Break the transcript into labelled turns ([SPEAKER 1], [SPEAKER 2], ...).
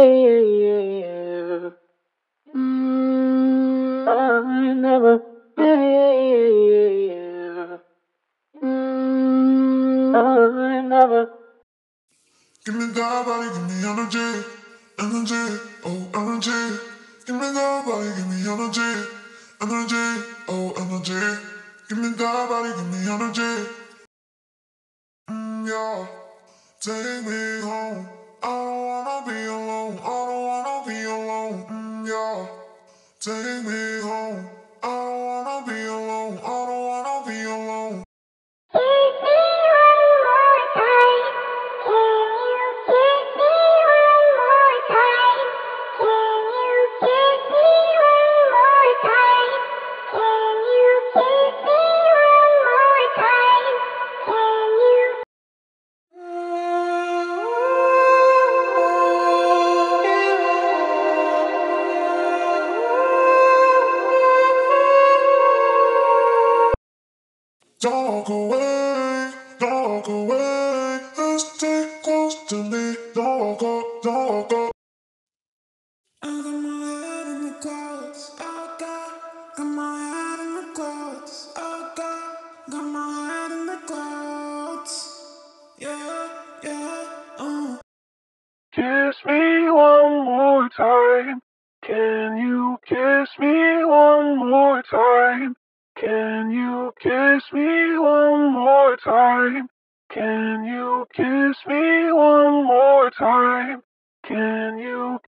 [SPEAKER 1] yeah. I never, yeah. I never.
[SPEAKER 2] Give me that body, give me energy, energy, oh energy. Give me that body, give me energy, energy, oh energy. Give me that body, give me energy. Yeah, take me home. I don't wanna be alone. I don't wanna be alone. Yeah, take me home. I don't wanna be alone. I don't wanna be alone.
[SPEAKER 3] Kiss me one more time. Can you kiss me one more time? Can you kiss me one more time? Can you kiss me one more time? Can you?
[SPEAKER 2] Don't walk away, don't walk away. Stay close to me. Don't walk up, don't walk up. I got my head in the clouds. Got my head in the clouds. Got my head in the clouds. Yeah, yeah.
[SPEAKER 1] Kiss me one more time. Can you kiss me one more time? Can you kiss me one more time? Can you kiss me one more time? Can you